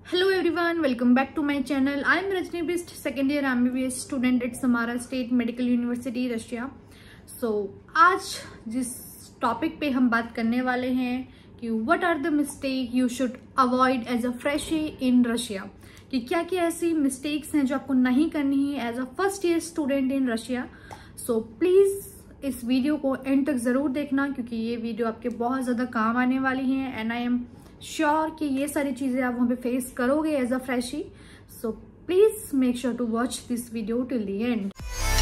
Hello everyone, welcome back to my channel. I am Rajni Bist, second year MBBS student at Samara State Medical University, Russia. So आज जिस topic पे हम बात करने वाले हैं कि what are the mistake you should avoid as a freshie in Russia, कि क्या क्या ऐसी mistakes हैं जो आपको नहीं करनी है as a first year student in Russia. So please इस वीडियो को एंड तक जरूर देखना क्योंकि ये वीडियो आपके बहुत ज्यादा काम आने वाली है एंड आई एम श्योर कि ये सारी चीजें आप वहां पे फेस करोगे as a freshie. So please make sure to watch this video till the end.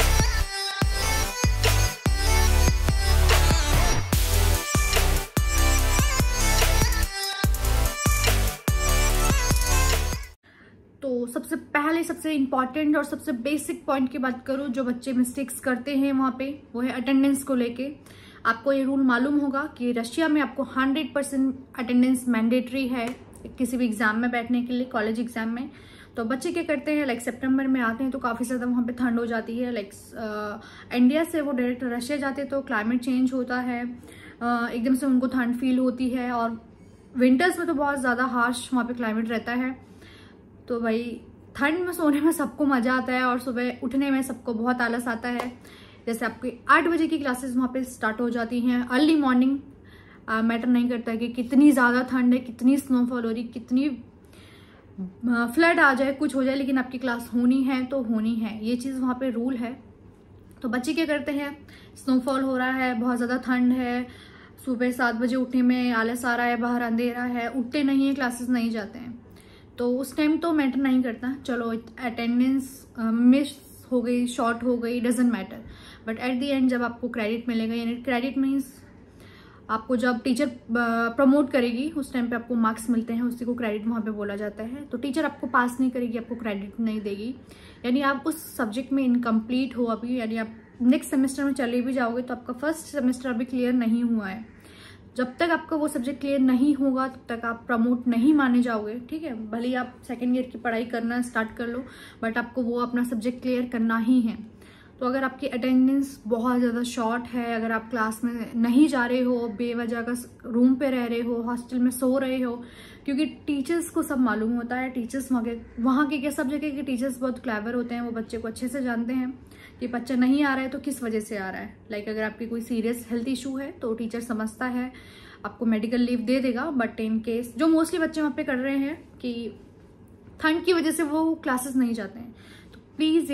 तो सबसे पहले सबसे इंपॉर्टेंट और सबसे बेसिक पॉइंट की बात करूं जो बच्चे मिस्टेक्स करते हैं वहां पे, वो है अटेंडेंस को लेके. आपको ये रूल मालूम होगा कि रशिया में आपको 100% अटेंडेंस मैंडेटरी है किसी भी एग्जाम में बैठने के लिए, कॉलेज एग्जाम में. तो बच्चे क्या करते हैं, लाइक सितंबर में आते हैं तो काफ़ी ज़्यादा वहाँ पे ठंड हो जाती है. लाइक इंडिया से वो डायरेक्ट रशिया जाते हैं तो क्लाइमेट चेंज होता है, एकदम से उनको ठंड फील होती है और विंटर्स में तो बहुत ज़्यादा हार्श वहाँ पे क्लाइमेट रहता है. तो भाई ठंड में सोने में सबको मज़ा आता है और सुबह उठने में सबको बहुत आलस आता है. जैसे आपकी 8 बजे की क्लासेस वहाँ पे स्टार्ट हो जाती हैं अर्ली मॉर्निंग. मैटर नहीं करता कि कितनी ज़्यादा ठंड है, कितनी स्नोफॉल हो रही, कितनी फ्लड आ जाए, कुछ हो जाए, लेकिन आपकी क्लास होनी है तो होनी है. ये चीज़ वहाँ पे रूल है. तो बच्चे क्या करते हैं, स्नोफॉल हो रहा है, बहुत ज़्यादा ठंड है, सुबह 7 बजे उठने में आलस आ रहा है, बाहर अंधेरा है, उठते नहीं है, क्लासेस नहीं जाते हैं. तो उस टाइम तो मैटर नहीं करता, चलो अटेंडेंस मिस हो गई, शॉर्ट हो गई, doesn't matter. But at the end जब आपको क्रेडिट मिलेगा, यानी क्रेडिट मीन्स आपको जब टीचर प्रमोट करेगी उस टाइम पे आपको मार्क्स मिलते हैं, उसी को क्रेडिट वहाँ पे बोला जाता है. तो टीचर आपको पास नहीं करेगी, आपको क्रेडिट नहीं देगी, यानी आप उस सब्जेक्ट में इनकम्प्लीट हो अभी, यानी आप नेक्स्ट सेमेस्टर में चले भी जाओगे तो आपका फर्स्ट सेमेस्टर अभी क्लियर नहीं हुआ है. जब तक आपका वो सब्जेक्ट क्लियर नहीं होगा तब तक आप प्रमोट नहीं माने जाओगे. ठीक है, भले ही आप सेकेंड ईयर की पढ़ाई करना स्टार्ट कर लो बट आपको वो अपना सब्जेक्ट क्लियर करना ही है. तो अगर आपकी अटेंडेंस बहुत ज़्यादा शॉर्ट है, अगर आप क्लास में नहीं जा रहे हो, बेवजह का रूम पे रह रहे हो, हॉस्टल में सो रहे हो, क्योंकि टीचर्स को सब मालूम होता है. टीचर्स वहाँ के क्या सब जगह के टीचर्स बहुत क्लेवर होते हैं, वो बच्चे को अच्छे से जानते हैं कि बच्चा नहीं आ रहा है तो किस वजह से आ रहा है. लाइक अगर आपकी कोई सीरियस हेल्थ इशू है तो टीचर समझता है, आपको मेडिकल लीव दे देगा. बट इन केस जो मोस्टली बच्चे वहाँ पे कर रहे हैं कि ठंड की वजह से वो क्लासेस नहीं जाते हैं, तो प्लीज़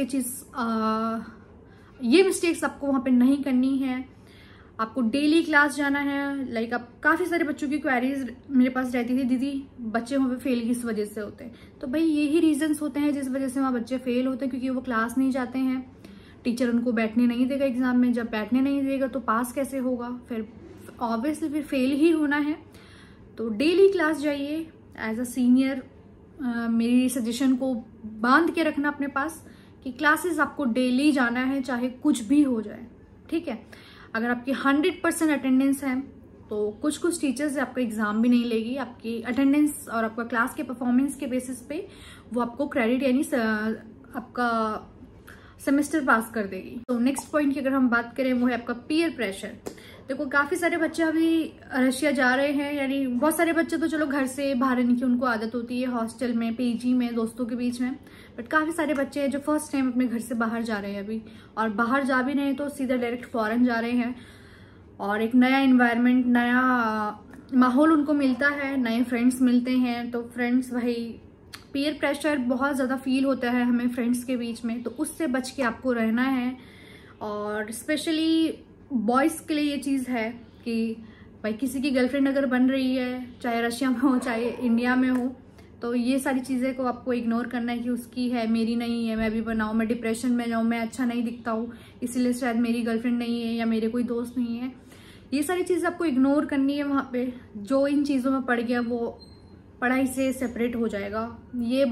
ये मिस्टेक्स आपको वहाँ पे नहीं करनी है. आपको डेली क्लास जाना है. लाइक आप काफ़ी सारे बच्चों की क्वेरीज मेरे पास रहती थी, दीदी बच्चे वहाँ पे फेल किस वजह से होते हैं. तो भाई यही रीजंस होते हैं जिस वजह से वहाँ बच्चे फेल होते हैं, क्योंकि वो क्लास नहीं जाते हैं. टीचर उनको बैठने नहीं देगा एग्जाम में, जब बैठने नहीं देगा तो पास कैसे होगा, फिर ऑब्वियसली फिर फेल ही होना है. तो डेली क्लास जाइए. एज अ सीनियर मेरी सजेशन को बांध के रखना अपने पास कि क्लासेस आपको डेली जाना है, चाहे कुछ भी हो जाए. ठीक है, अगर आपकी 100% अटेंडेंस है तो कुछ कुछ टीचर्स आपका एग्जाम भी नहीं लेगी. आपकी अटेंडेंस और आपका क्लास के परफॉर्मेंस के बेसिस पे वो आपको क्रेडिट यानी आपका सेमेस्टर पास कर देगी. तो नेक्स्ट पॉइंट की अगर हम बात करें वो है आपका पीयर प्रेशर. देखो काफ़ी सारे बच्चे अभी रशिया जा रहे हैं, यानी बहुत सारे बच्चे तो चलो घर से बाहर रहने की उनको आदत होती है, हॉस्टल में, पीजी में, दोस्तों के बीच में. बट काफ़ी सारे बच्चे हैं जो फर्स्ट टाइम अपने घर से बाहर जा रहे हैं अभी, और बाहर जा भी रहे हैं तो सीधा डायरेक्ट फॉरेन जा रहे हैं और एक नया इन्वायरमेंट, नया माहौल उनको मिलता है, नए फ्रेंड्स मिलते हैं. तो फ्रेंड्स भाई पीयर प्रेशर बहुत ज़्यादा फील होता है हमें फ्रेंड्स के बीच में, तो उससे बच के आपको रहना है. और स्पेशली बॉयज़ के लिए ये चीज़ है कि भाई किसी की गर्लफ्रेंड अगर बन रही है, चाहे रशिया में हो चाहे इंडिया में हो, तो ये सारी चीज़ें को आपको इग्नोर करना है कि उसकी है, मेरी नहीं है, मैं भी बनाऊँ, मैं डिप्रेशन में जाऊँ, मैं अच्छा नहीं दिखता हूँ इसीलिए शायद मेरी गर्लफ्रेंड नहीं है या मेरे कोई दोस्त नहीं है. ये सारी चीज़ें आपको इग्नोर करनी है वहाँ पे. जो इन चीज़ों में पड़ गया वो पढ़ाई से सेपरेट हो जाएगा. ये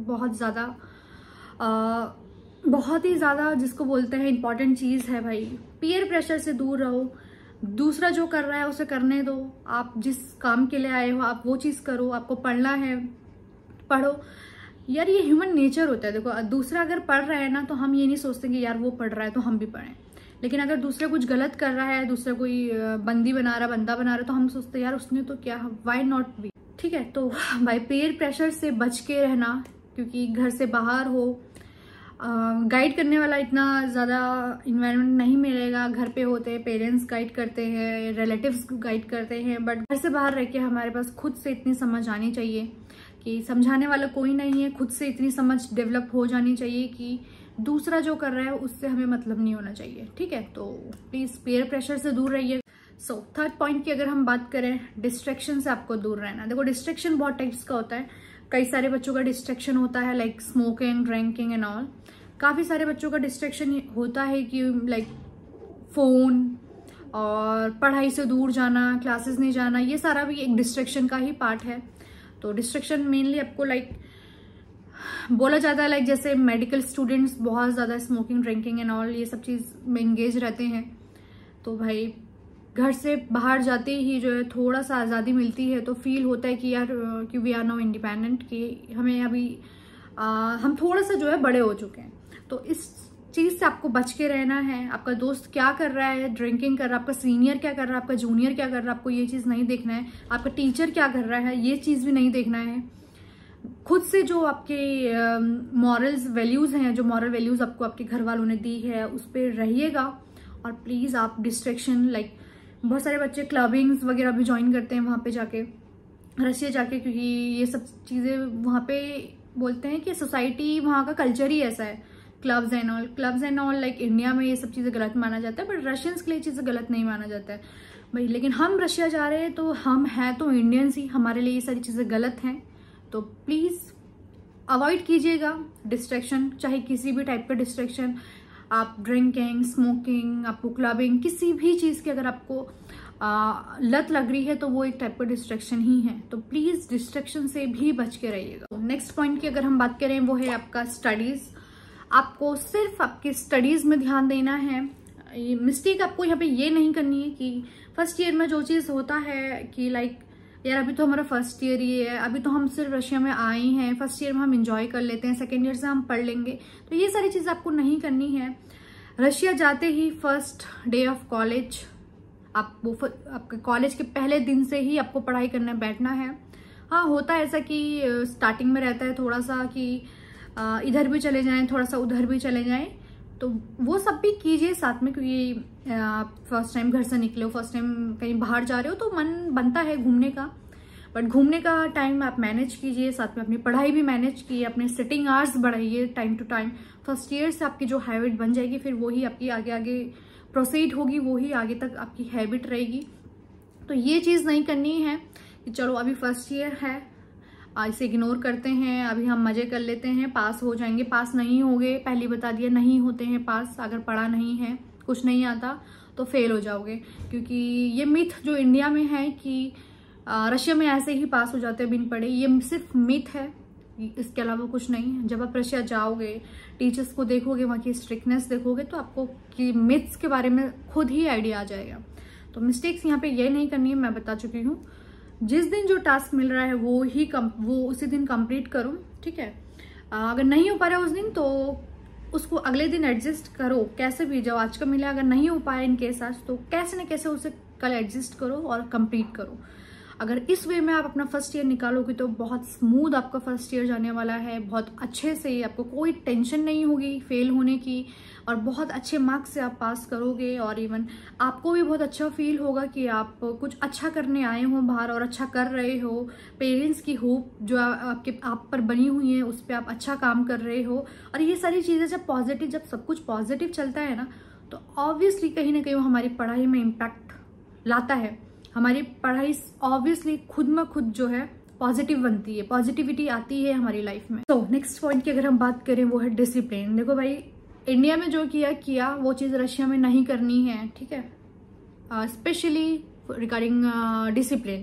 बहुत ही ज़्यादा जिसको बोलते हैं इम्पॉर्टेंट चीज़ है भाई. पीयर प्रेशर से दूर रहो. दूसरा जो कर रहा है उसे करने दो. आप जिस काम के लिए आए हो आप वो चीज़ करो. आपको पढ़ना है पढ़ो यार, ये ह्यूमन नेचर होता है. देखो दूसरा अगर पढ़ रहा है ना तो हम ये नहीं सोचते कि यार वो पढ़ रहा है तो हम भी पढ़ें. लेकिन अगर दूसरा कुछ गलत कर रहा है, दूसरा कोई बंदा बना रहा है तो हम सोचते हैं यार उसने तो क्या, वाई नॉट बी. ठीक है। तो भाई पीयर प्रेशर से बच के रहना, क्योंकि घर से बाहर हो, गाइड करने वाला इतना ज़्यादा इन्वायरमेंट नहीं मिलेगा। घर पे होते हैं, पेरेंट्स गाइड करते हैं, रिलेटिव्स गाइड करते हैं, बट घर से बाहर रह के हमारे पास खुद से इतनी समझ आनी चाहिए कि समझाने वाला कोई नहीं है, खुद से इतनी समझ डेवलप हो जानी चाहिए कि दूसरा जो कर रहा है उससे हमें मतलब नहीं होना चाहिए। ठीक है, तो प्लीज़ पीयर प्रेशर से दूर रहिए। सो थर्ड पॉइंट की अगर हम बात करें, डिस्ट्रैक्शन से आपको दूर रहना। देखो डिस्ट्रैक्शन बहुत टाइप्स का होता है। कई सारे बच्चों का डिस्ट्रैक्शन होता है like smoking, drinking and all. काफ़ी सारे बच्चों का डिस्ट्रैक्शन होता है कि लाइक फ़ोन और पढ़ाई से दूर जाना, क्लासेस नहीं जाना, ये सारा भी एक डिस्ट्रैक्शन का ही पार्ट है। तो डिस्ट्रैक्शन मेनली आपको लाइक बोला जाता है, लाइक जैसे मेडिकल स्टूडेंट्स बहुत ज़्यादा स्मोकिंग, ड्रिंकिंग एंड ऑल ये सब चीज़ में एंगेज रहते हैं। तो भाई घर से बाहर जाते ही जो है थोड़ा सा आज़ादी मिलती है तो फील होता है कि यार कि वी आर नाउ इंडिपेंडेंट, कि हमें अभी हम थोड़ा सा जो है बड़े हो चुके हैं। तो इस चीज़ से आपको बच के रहना है। आपका दोस्त क्या कर रहा है, ड्रिंकिंग कर रहा है, आपका सीनियर क्या कर रहा है, आपका जूनियर क्या कर रहा है, आपको ये चीज़ नहीं देखना है। आपका टीचर क्या कर रहा है, ये चीज़ भी नहीं देखना है। खुद से जो आपके मॉरल्स वैल्यूज़ हैं, जो मॉरल वैल्यूज़ आपको आपके घर वालों ने दी है, उस पर रहिएगा। और प्लीज़ आप डिस्ट्रैक्शन लाइक बहुत सारे बच्चे क्लबिंग्स वगैरह भी ज्वाइन करते हैं वहाँ पे जाके, रशिया जाके, क्योंकि ये सब चीज़ें वहाँ पे बोलते हैं कि सोसाइटी, वहाँ का कल्चर ही ऐसा है। Clubs and all like India में ये सब चीज़ें गलत माना जाता है, बट रशियंस के लिए चीज़ें गलत नहीं माना जाता है भाई। लेकिन हम रशिया जा रहे हैं तो हम हैं तो इंडियंस ही, हमारे लिए ये सारी चीज़ें गलत हैं। तो प्लीज़ अवॉइड कीजिएगा डिस्ट्रैक्शन, चाहे किसी भी टाइप का डिस्ट्रैक्शन। आप ड्रिंकिंग, स्मोकिंग, आपको क्लबिंग, किसी भी चीज़ की अगर आपको लत लग रही है तो वो एक टाइप का डिस्ट्रैक्शन ही है। तो प्लीज़ डिस्ट्रैक्शन से भी बच के रहिएगा। नेक्स्ट पॉइंट की अगर हम बात करें वो है आपका स्टडीज़। आपको सिर्फ आपकी स्टडीज़ में ध्यान देना है। मिस्टेक आपको यहाँ पे ये नहीं करनी है कि फर्स्ट ईयर में जो चीज़ होता है कि लाइक यार अभी तो हमारा फर्स्ट ईयर ही है, अभी तो हम सिर्फ रशिया में आए हैं, फर्स्ट ईयर में हम इंजॉय कर लेते हैं, सेकेंड ईयर से हम पढ़ लेंगे। तो ये सारी चीज़ आपको नहीं करनी है। रशिया जाते ही फर्स्ट डे ऑफ कॉलेज, आपके कॉलेज के पहले दिन से ही आपको पढ़ाई करने बैठना है। हाँ, होता है ऐसा कि स्टार्टिंग में रहता है थोड़ा सा कि इधर भी चले जाएं, थोड़ा सा उधर भी चले जाएं, तो वो सब भी कीजिए साथ में, क्योंकि आप फर्स्ट टाइम घर से निकले हो, फर्स्ट टाइम कहीं बाहर जा रहे हो तो मन बनता है घूमने का। बट घूमने का टाइम आप मैनेज कीजिए, साथ में अपनी पढ़ाई भी मैनेज कीजिए, अपने सिटिंग आवर्स बढ़ाइए time to time. First year से आपकी जो हैबिट बन जाएगी, फिर वही आपकी आगे आगे प्रोसीड होगी, वही आगे तक आपकी हैबिट रहेगी। तो ये चीज़ नहीं करनी है कि चलो अभी फर्स्ट ईयर है, इसे इग्नोर करते हैं, अभी हम मजे कर लेते हैं, पास हो जाएंगे। पास नहीं होगे, पहले बता दिया, नहीं होते हैं पास। अगर पढ़ा नहीं है, कुछ नहीं आता तो फेल हो जाओगे। क्योंकि ये मिथ जो इंडिया में है कि रशिया में ऐसे ही पास हो जाते हैं बिन पढ़े, ये सिर्फ मिथ है, इसके अलावा कुछ नहीं है। जब आप रशिया जाओगे, टीचर्स को देखोगे, वहाँ की स्ट्रिक्टनेस देखोगे, तो आपको कि मिथ्स के बारे में खुद ही आइडिया आ जाएगा। तो मिस्टेक्स यहाँ पे ये नहीं करनी है, मैं बता चुकी हूँ। जिस दिन जो टास्क मिल रहा है वो उसी दिन कंप्लीट करो, ठीक है। अगर नहीं हो पा रहा है उस दिन तो उसको अगले दिन एडजस्ट करो, कैसे भी। जब आज का मिला, अगर नहीं हो पाया इन केस आज, तो कैसे न कैसे उसे कल एडजस्ट करो और कंप्लीट करो। अगर इस वे में आप अपना फर्स्ट ईयर निकालोगे तो बहुत स्मूथ आपका फर्स्ट ईयर जाने वाला है। बहुत अच्छे से, आपको कोई टेंशन नहीं होगी फेल होने की, और बहुत अच्छे मार्क्स से आप पास करोगे। और इवन आपको भी बहुत अच्छा फील होगा कि आप कुछ अच्छा करने आए हो बाहर और अच्छा कर रहे हो। पेरेंट्स की होप जो आप पर बनी हुई है, उस पर आप अच्छा काम कर रहे हो। और ये सारी चीज़ें जब सब कुछ पॉजिटिव चलता है ना, तो ऑब्वियसली कहीं ना कहीं वो हमारी पढ़ाई में इम्पैक्ट लाता है। हमारी पढ़ाई ऑब्वियसली खुद में खुद जो है पॉजिटिव बनती है, पॉजिटिविटी आती है हमारी लाइफ में। तो नेक्स्ट पॉइंट की अगर हम बात करें वो है डिसिप्लिन। देखो भाई, इंडिया में जो किया वो चीज़ रशिया में नहीं करनी है, ठीक है। स्पेशली रिगार्डिंग डिसिप्लिन,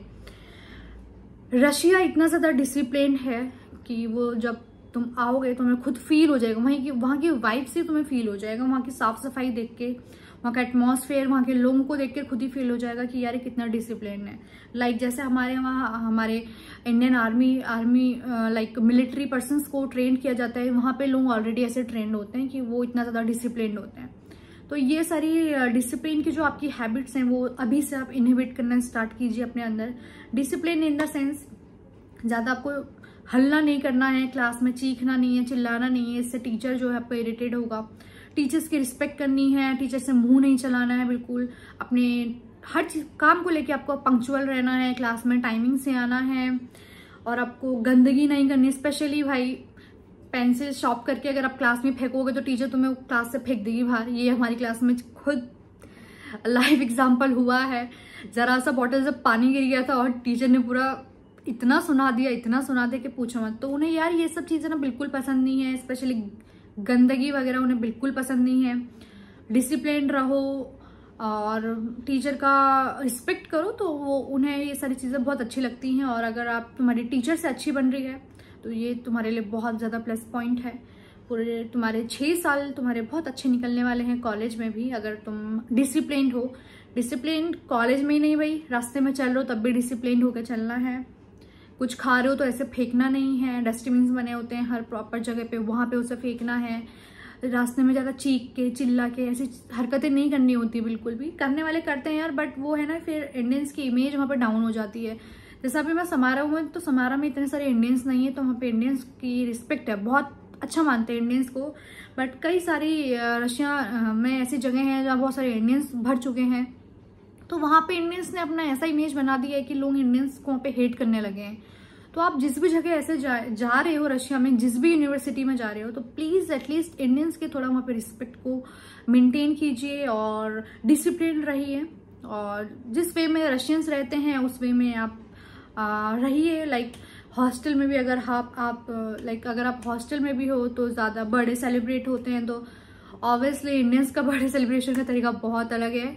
रशिया इतना ज़्यादा डिसिप्लिन है कि वो जब तुम आओगे तुम्हें खुद फील हो जाएगा, वहाँ की वाइब से तुम्हें फील हो जाएगा। वहाँ की साफ सफाई देख के, वहाँ का एटमॉस्फेयर, वहाँ के लोगों को देख के खुद ही फील हो जाएगा कि यार कितना डिसिप्लिन है। लाइक जैसे हमारे वहाँ हमारे Indian army like military persons को ट्रेन किया जाता है, वहाँ पे लोग ऑलरेडी ऐसे ट्रेंड होते हैं कि वो इतना ज़्यादा डिसिप्लिन होते हैं। तो ये सारी डिसिप्लिन की जो आपकी हैबिट्स हैं वो अभी से आप इनहिबिट करना स्टार्ट कीजिए अपने अंदर। डिसिप्लिन इन द सेंस ज़्यादा आपको हल्ला नहीं करना है, क्लास में चीखना नहीं है, चिल्लाना नहीं है, इससे टीचर जो है आपको इरिटेट होगा। टीचर्स की रिस्पेक्ट करनी है, टीचर से मुंह नहीं चलाना है बिल्कुल। अपने हर काम को लेके आपको पंक्चुअल रहना है, क्लास में टाइमिंग से आना है, और आपको गंदगी नहीं करनी। स्पेशली भाई पेंसिल शॉर्प करके अगर आप क्लास में फेंकोगे तो टीचर तुम्हें क्लास से फेंक देगी बाहर। ये हमारी क्लास में खुद लाइव एग्जाम्पल हुआ है। जरा सा बॉटल से पानी गिर गया था और टीचर ने पूरा इतना सुना दिया कि पूछो मत। तो उन्हें यार ये सब चीज़ें ना बिल्कुल पसंद नहीं है, स्पेशली गंदगी वगैरह उन्हें बिल्कुल पसंद नहीं है। डिसिप्लिन रहो और टीचर का रिस्पेक्ट करो, तो वो उन्हें ये सारी चीज़ें बहुत अच्छी लगती हैं। और अगर आप तुम्हारी टीचर से अच्छी बन रही है तो ये तुम्हारे लिए बहुत ज़्यादा प्लस पॉइंट है। पूरे तुम्हारे 6 साल तुम्हारे बहुत अच्छे निकलने वाले हैं कॉलेज में भी, अगर तुम डिसिप्लिन हो। डिसिप्लिन कॉलेज में ही नहीं भाई, रास्ते में चल रहे हो तब भी डिसिप्लिन होकर चलना है। कुछ खा रहे हो तो ऐसे फेंकना नहीं है, डस्टबिन बने होते हैं हर प्रॉपर जगह पे, वहाँ पे उसे फेंकना है। रास्ते में ज़्यादा चीख के चिल्ला के ऐसी हरकतें नहीं करनी होती बिल्कुल भी। करने वाले करते हैं यार, बट वो है ना फिर इंडियंस की इमेज वहाँ पर डाउन हो जाती है। जैसे अभी मैं समारा हूँ तो समारा में इतने सारे इंडियंस नहीं है, तो वहाँ पे इंडियंस की रिस्पेक्ट है, बहुत अच्छा मानते हैं इंडियंस को। बट कई सारी रशिया में ऐसी जगह हैं जहाँ बहुत सारे इंडियंस भर चुके हैं, तो वहाँ पे इंडियंस ने अपना ऐसा इमेज बना दिया है कि लोग इंडियंस को वहाँ पे हेट करने लगे हैं। तो आप जिस भी जगह ऐसे जा रहे हो रशिया में, जिस भी यूनिवर्सिटी में जा रहे हो, तो प्लीज़ एटलीस्ट इंडियंस के थोड़ा वहाँ पे रिस्पेक्ट को मेंटेन कीजिए और डिसिप्लिन रहिए। और जिस वे में रशियंस रहते हैं उस वे में आप रहिए। लाइक हॉस्टल में भी अगर अगर आप हॉस्टल में भी हो तो ज़्यादा बर्थडे सेलिब्रेट होते हैं, तो ऑब्वियसली इंडियंस का बर्थडे सेलिब्रेशन का तरीका बहुत अलग है।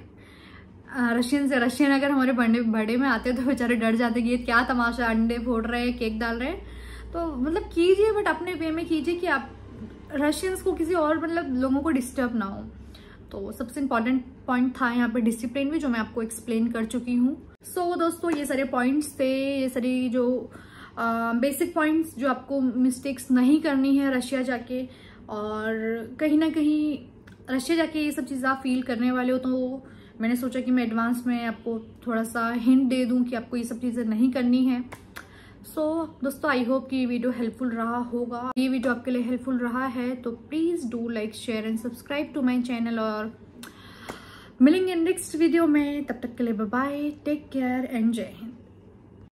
रशियन अगर हमारे बर्थडे में आते हैं तो बेचारे डर जाते हैं कि ये क्या तमाशा, अंडे फोड़ रहे हैं, केक डाल रहे हैं। तो मतलब कीजिए, बट अपने वे में कीजिए कि आप रशियंस को किसी और लोगों को डिस्टर्ब ना हो। तो सबसे इम्पॉर्टेंट पॉइंट था यहाँ पे डिसिप्लिन भी, जो मैं आपको एक्सप्लेन कर चुकी हूँ। सो दोस्तों ये सारे पॉइंट्स थे, ये सारी जो बेसिक पॉइंट्स जो आपको मिस्टेक्स नहीं करनी है रशिया जाके। और कहीं ना कहीं रशिया जाके ये सब चीज़ें आप फील करने वाले हो, तो मैंने सोचा कि मैं एडवांस में आपको थोड़ा सा हिंट दे दूं कि आपको ये सब चीज़ें नहीं करनी है। सो दोस्तों आई होप कि ये वीडियो हेल्पफुल रहा होगा। ये वीडियो आपके लिए हेल्पफुल रहा है तो please do like, share and subscribe to my channel. और मिलेंगे नेक्स्ट वीडियो में, तब तक के लिए bye bye, take care and Jai Hind.